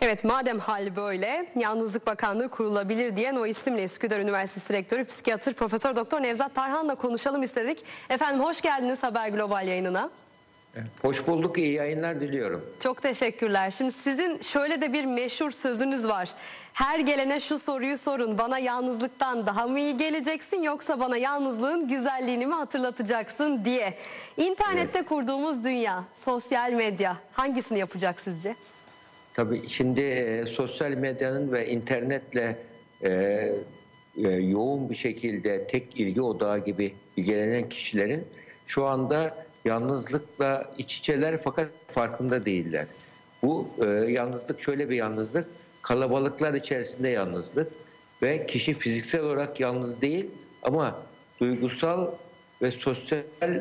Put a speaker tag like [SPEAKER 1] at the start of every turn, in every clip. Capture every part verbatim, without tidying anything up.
[SPEAKER 1] Evet, madem hal böyle, Yalnızlık Bakanlığı kurulabilir diyen o isimle Üsküdar Üniversitesi Rektörü Psikiyatr Profesör Doktor Nevzat Tarhan'la konuşalım istedik. Efendim hoş geldiniz Haber Global yayınına.
[SPEAKER 2] Hoş bulduk, iyi yayınlar diliyorum.
[SPEAKER 1] Çok teşekkürler. Şimdi sizin şöyle de bir meşhur sözünüz var. Her gelene şu soruyu sorun. Bana yalnızlıktan daha mı iyi geleceksin yoksa bana yalnızlığın güzelliğini mi hatırlatacaksın diye. İnternette evet. kurduğumuz dünya, sosyal medya hangisini yapacak sizce?
[SPEAKER 2] Tabii şimdi e, sosyal medyanın ve internetle e, e, yoğun bir şekilde tek ilgi odağı gibi ilgilenen kişilerin şu anda yalnızlıkla iç içeler fakat farkında değiller. Bu e, yalnızlık şöyle bir yalnızlık, kalabalıklar içerisinde yalnızlık ve kişi fiziksel olarak yalnız değil ama duygusal ve sosyal,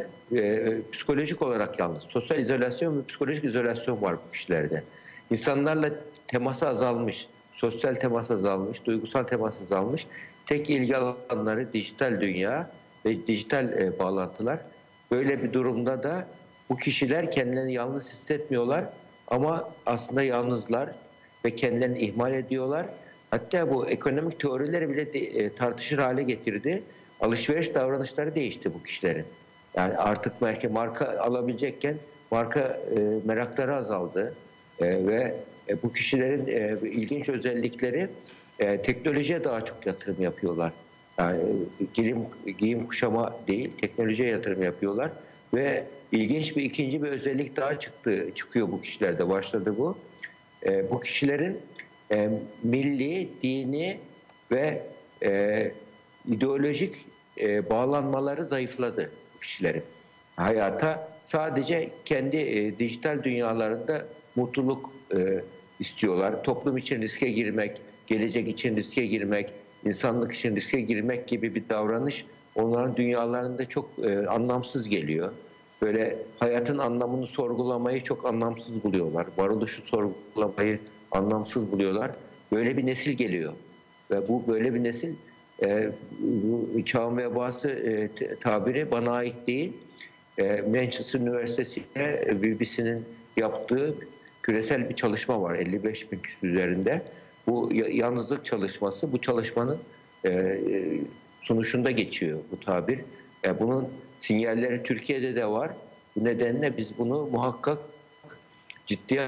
[SPEAKER 2] e, psikolojik olarak yalnız. Sosyal izolasyon ve psikolojik izolasyon var bu kişilerde. İnsanlarla teması azalmış, sosyal temas azalmış, duygusal temas azalmış. Tek ilgi alanları dijital dünya ve dijital e, bağlantılar. Böyle bir durumda da bu kişiler kendilerini yalnız hissetmiyorlar ama aslında yalnızlar ve kendilerini ihmal ediyorlar. Hatta bu ekonomik teorileri bile de, e, tartışır hale getirdi. Alışveriş davranışları değişti bu kişilerin. Yani artık belki marka alabilecekken marka e, merakları azaldı. E, ve e, bu kişilerin e, ilginç özellikleri e, teknolojiye daha çok yatırım yapıyorlar. Yani giyim, giyim kuşama değil, teknolojiye yatırım yapıyorlar ve ilginç bir ikinci bir özellik daha çıktı, çıkıyor bu kişilerde, başladı bu. E, bu kişilerin e, milli, dini ve e, ideolojik e, bağlanmaları zayıfladı bu kişilerin. Hayata sadece kendi e, dijital dünyalarında mutluluk e, istiyorlar. Toplum için riske girmek, gelecek için riske girmek, insanlık için riske girmek gibi bir davranış onların dünyalarında çok e, anlamsız geliyor. Böyle hayatın anlamını sorgulamayı çok anlamsız buluyorlar. Varoluşu sorgulamayı anlamsız buluyorlar. Böyle bir nesil geliyor. Ve bu böyle bir nesil e, bu çağın vebası e, tabiri bana ait değil. E, Manchester Üniversitesi'ne B B C'nin yaptığı küresel bir çalışma var elli beş bin kişi üzerinde. Bu yalnızlık çalışması, bu çalışmanın e, sonuçunda geçiyor bu tabir. E, bunun sinyalleri Türkiye'de de var. Bu nedenle biz bunu muhakkak ciddiye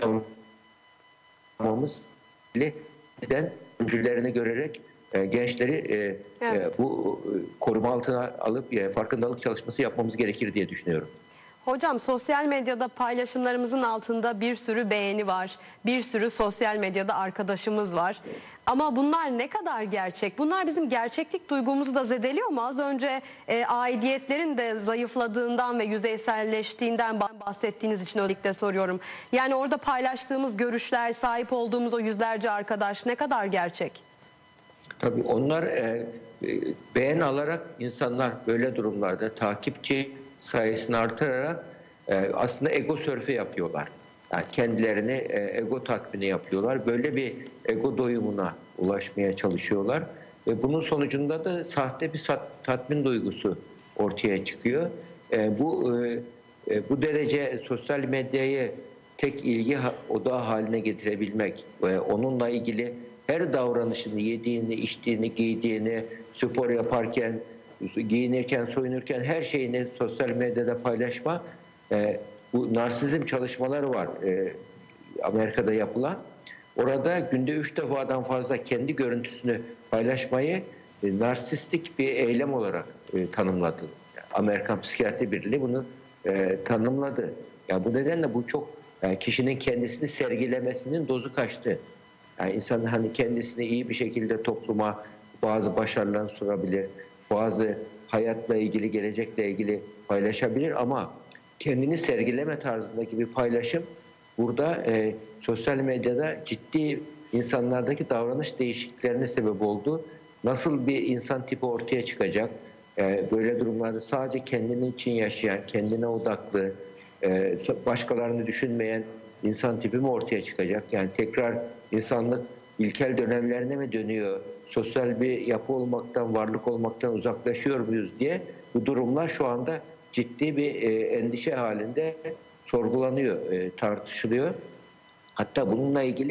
[SPEAKER 2] almamız neden öncülerini görerek e, gençleri e, evet. e, bu koruma altına alıp e, farkındalık çalışması yapmamız gerekir diye düşünüyorum.
[SPEAKER 1] Hocam sosyal medyada paylaşımlarımızın altında bir sürü beğeni var. Bir sürü sosyal medyada arkadaşımız var. Ama bunlar ne kadar gerçek? Bunlar bizim gerçeklik duygumuzu da zedeliyor mu? Az önce e, aidiyetlerin de zayıfladığından ve yüzeyselleştiğinden bahsettiğiniz için özellikle soruyorum. Yani orada paylaştığımız görüşler, sahip olduğumuz o yüzlerce arkadaş ne kadar gerçek?
[SPEAKER 2] Tabii onlar e, beğen alarak insanlar böyle durumlarda takipçi sayısını artırarak e, aslında ego sörfü yapıyorlar. Yani kendilerini e, ego tatmini yapıyorlar. Böyle bir ego doyumuna ulaşmaya çalışıyorlar. Ve bunun sonucunda da sahte bir tatmin duygusu ortaya çıkıyor. E, bu e, e, bu derece sosyal medyayı tek ilgi odağı haline getirebilmek ve onunla ilgili her davranışını, yediğini, içtiğini, giydiğini, spor yaparken, giyinirken, soyunurken her şeyini sosyal medyada paylaşma, e, bu narsizm çalışmaları var e, Amerika'da yapılan. Orada günde üç defadan fazla kendi görüntüsünü paylaşmayı e, narsistik bir eylem olarak e, tanımladı. Amerikan Psikiyatri Birliği bunu e, tanımladı. Ya bu nedenle bu çok yani kişinin kendisini sergilemesinin dozu kaçtı. Yani insan hani kendisini iyi bir şekilde topluma bazı başarılarını sunabilir, bazı hayatla ilgili, gelecekle ilgili paylaşabilir ama kendini sergileme tarzındaki bir paylaşım burada e, sosyal medyada ciddi insanlardaki davranış değişikliklerine sebep oldu. Nasıl bir insan tipi ortaya çıkacak? E, böyle durumlarda sadece kendini için yaşayan, kendine odaklı, e, başkalarını düşünmeyen insan tipi mi ortaya çıkacak? Yani tekrar insanlık ilkel dönemlerine mi dönüyor? Sosyal bir yapı olmaktan, varlık olmaktan uzaklaşıyor muyuz diye bu durumlar şu anda ciddi bir e, endişe halinde sorgulanıyor, e, tartışılıyor. Hatta bununla ilgili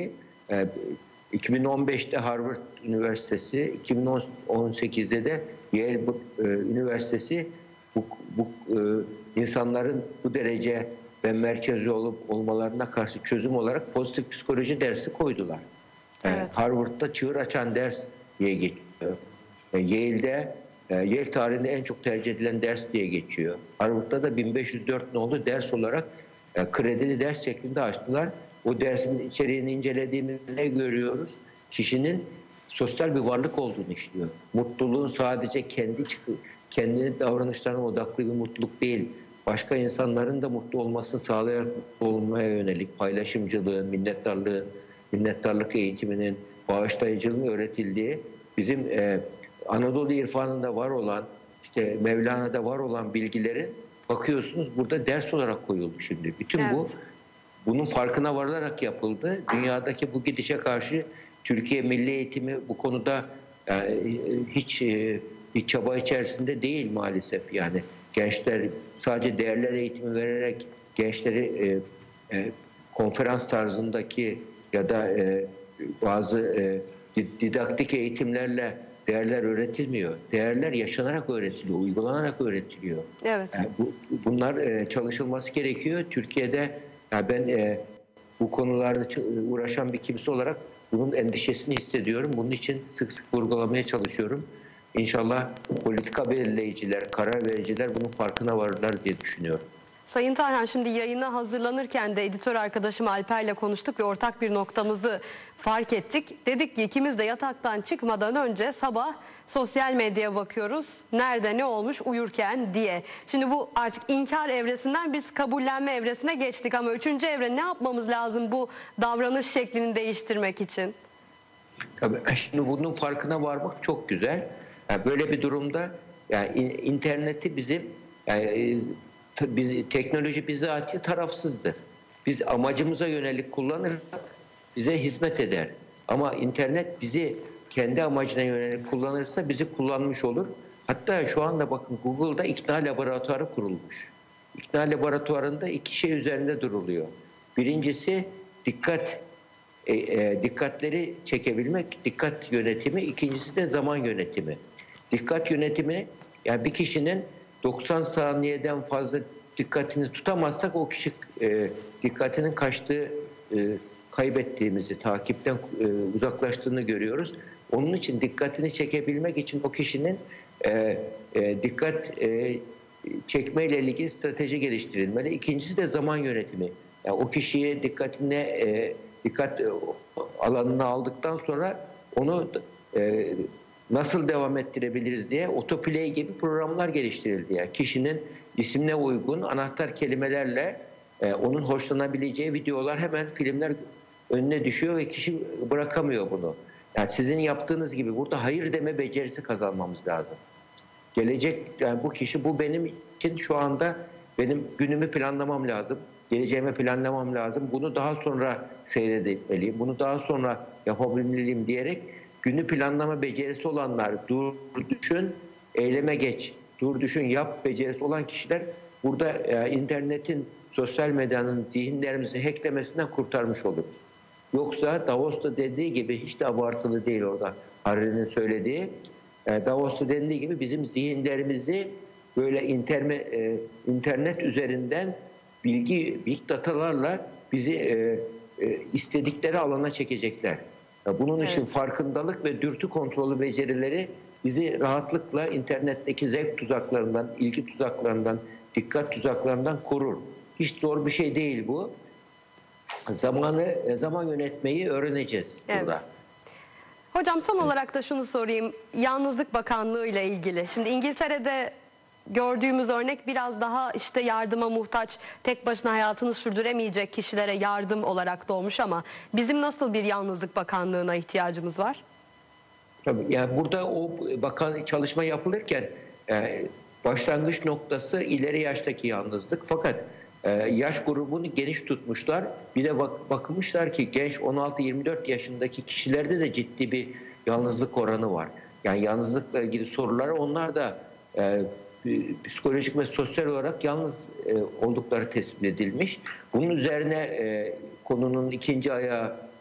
[SPEAKER 2] E, iki bin on beşte Harvard Üniversitesi, iki bin on sekizde de Yale e, Üniversitesi bu, bu e, insanların bu derece ve merkezli olup olmalarına karşı çözüm olarak pozitif psikoloji dersi koydular. Evet. E, Harvard'da çığır açan ders diye geçiyor. E, Yale'de e, Yale tarihinde en çok tercih edilen ders diye geçiyor. Harvard'da da bin beş yüz dört nolu ders olarak e, kredili ders şeklinde açtılar. O dersin içeriğini incelediğimizde ne görüyoruz? Kişinin sosyal bir varlık olduğunu işliyor. Mutluluğun sadece kendi kendi davranışlarına odaklı bir mutluluk değil. Başka insanların da mutlu olmasını sağlayarak mutlu olmaya yönelik paylaşımcılığın, minnettarlığın, minnettarlık eğitiminin, bağışlayıcılığın öğretildiği bizim e, Anadolu irfanında var olan, işte Mevlana'da var olan bilgilerin bakıyorsunuz burada ders olarak koyuldu şimdi. Bütün evet. bu bunun farkına varılarak yapıldı. Dünyadaki bu gidişe karşı Türkiye milli eğitimi bu konuda yani hiç bir çaba içerisinde değil maalesef. Yani gençler sadece değerler eğitimi vererek gençleri e, e, konferans tarzındaki ya da e, bazı e, didaktik eğitimlerle değerler öğretilmiyor. Değerler yaşanarak öğretiliyor, uygulanarak öğretiliyor.
[SPEAKER 1] Evet.
[SPEAKER 2] Yani bu, bunlar e, çalışılması gerekiyor. Türkiye'de yani ben e, bu konularda uğraşan bir kimse olarak bunun endişesini hissediyorum. Bunun için sık sık vurgulamaya çalışıyorum. İnşallah politika belirleyiciler, karar vericiler bunun farkına varırlar diye düşünüyorum.
[SPEAKER 1] Sayın Tarhan, şimdi yayına hazırlanırken de editör arkadaşım Alper'le konuştuk ve ortak bir noktamızı fark ettik. Dedik ki ikimiz de yataktan çıkmadan önce sabah sosyal medyaya bakıyoruz. Nerede ne olmuş uyurken diye. Şimdi bu artık inkar evresinden biz kabullenme evresine geçtik ama üçüncü evre ne yapmamız lazım bu davranış şeklini değiştirmek için?
[SPEAKER 2] Tabii şimdi bunun farkına varmak çok güzel. Yani böyle bir durumda yani interneti bizim yani biz, teknoloji bizatihi tarafsızdır. Biz amacımıza yönelik kullanırsak bize hizmet eder. Ama internet bizi kendi amacına yönelik kullanırsa bizi kullanmış olur. Hatta şu anda bakın Google'da ikna laboratuvarı kurulmuş. İkna laboratuvarında iki şey üzerinde duruluyor. Birincisi dikkat e, e, dikkatleri çekebilmek, dikkat yönetimi. İkincisi de zaman yönetimi. Dikkat yönetimi yani bir kişinin doksan saniyeden fazla dikkatini tutamazsak o kişi e, dikkatinin kaçtığı, e, kaybettiğimizi, takipten e, uzaklaştığını görüyoruz. Onun için dikkatini çekebilmek için o kişinin e, e, dikkat e, çekmeyle ilgili strateji geliştirilmeli. İkincisi de zaman yönetimi. Yani o kişiye dikkatine e, dikkat e, alanına aldıktan sonra onu e, nasıl devam ettirebiliriz diye autoplay gibi programlar geliştirildi. Yani kişinin ismine uygun anahtar kelimelerle e, onun hoşlanabileceği videolar hemen filmler önüne düşüyor ve kişi bırakamıyor bunu. Yani sizin yaptığınız gibi burada hayır deme becerisi kazanmamız lazım. Gelecek yani bu kişi bu benim için şu anda benim günümü planlamam lazım. Geleceğimi planlamam lazım. Bunu daha sonra seyretmeliyim. Bunu daha sonra yapabilmeliyim diyerek günü planlama becerisi olanlar dur düşün, eyleme geç. Dur düşün, yap becerisi olan kişiler burada e, internetin, sosyal medyanın zihinlerimizi hacklemesinden kurtarmış oluruz. Yoksa Davos'ta dediği gibi hiç de abartılı değil orada Harari'nin söylediği. E, Davos'ta dediği gibi bizim zihinlerimizi böyle internet, e, internet üzerinden bilgi, big datalarla bizi e, e, istedikleri alana çekecekler. Bunun evet. için farkındalık ve dürtü kontrolü becerileri bizi rahatlıkla internetteki zevk tuzaklarından, ilgi tuzaklarından, dikkat tuzaklarından korur. Hiç zor bir şey değil bu. Zamanı, zaman yönetmeyi öğreneceğiz
[SPEAKER 1] evet.
[SPEAKER 2] burada.
[SPEAKER 1] Hocam son olarak da şunu sorayım. Yalnızlık Bakanlığı ile ilgili. Şimdi İngiltere'de gördüğümüz örnek biraz daha işte yardıma muhtaç, tek başına hayatını sürdüremeyecek kişilere yardım olarak doğmuş ama bizim nasıl bir Yalnızlık Bakanlığı'na ihtiyacımız var?
[SPEAKER 2] Tabii yani burada o bakan çalışma yapılırken e, başlangıç noktası ileri yaştaki yalnızlık. Fakat e, yaş grubunu geniş tutmuşlar. Bir de bak, bakılmışlar ki genç on altı yirmi dört yaşındaki kişilerde de ciddi bir yalnızlık oranı var. Yani yalnızlıkla ilgili soruları onlar da e, psikolojik ve sosyal olarak yalnız e, oldukları tespit edilmiş. Bunun üzerine e, konunun ikinci ayağı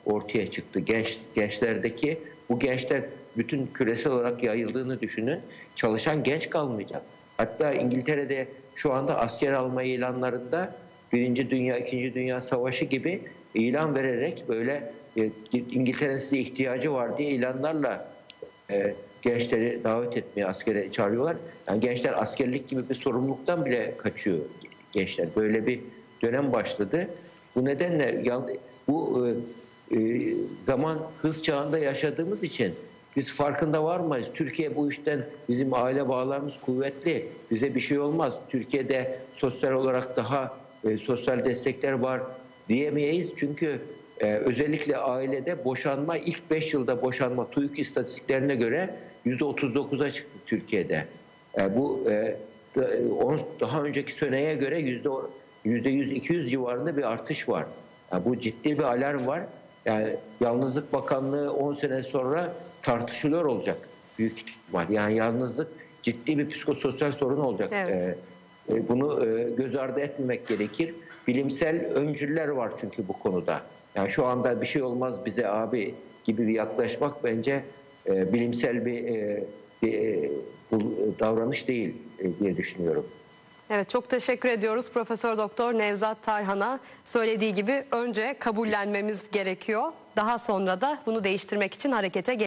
[SPEAKER 2] ortaya çıktı. Genç gençlerdeki bu gençler bütün küresel olarak yayıldığını düşünün. Çalışan genç kalmayacak. Hatta İngiltere'de şu anda asker alma ilanlarında Birinci Dünya, İkinci Dünya Savaşı gibi ilan vererek böyle e, İngiltere'nin size ihtiyacı var diye ilanlarla e, gençleri davet etmeye, askere çağırıyorlar. Yani gençler askerlik gibi bir sorumluluktan bile kaçıyor gençler. Böyle bir dönem başladı. Bu nedenle bu e, e, zaman hız çağında yaşadığımız için biz farkında var mıyız? Türkiye bu işten, bizim aile bağlarımız kuvvetli. Bize bir şey olmaz. Türkiye'de sosyal olarak daha e, sosyal destekler var diyemeyiz. Çünkü e, özellikle ailede boşanma, ilk beş yılda boşanma TÜİK istatistiklerine göre yüzde otuz dokuza çıktı Türkiye'de. E, bu e, daha önceki seneye göre yüzde yüzde yüz iki yüz civarında bir artış var. Yani bu ciddi bir alarm var. Yani Yalnızlık Bakanlığı on sene sonra tartışılıyor olacak büyük ihtimal. Yani yalnızlık ciddi bir psikososyal sorun olacak.
[SPEAKER 1] Evet.
[SPEAKER 2] Ee, bunu e, göz ardı etmemek gerekir. Bilimsel öncüller var çünkü bu konuda. Yani şu anda bir şey olmaz bize abi gibi bir yaklaşmak bence e, bilimsel bir, e, bir e, bu davranış değil e, diye düşünüyorum.
[SPEAKER 1] Evet, çok teşekkür ediyoruz Profesör Doktor Nevzat Tarhan'a. Söylediği gibi önce kabullenmemiz gerekiyor. Daha sonra da bunu değiştirmek için harekete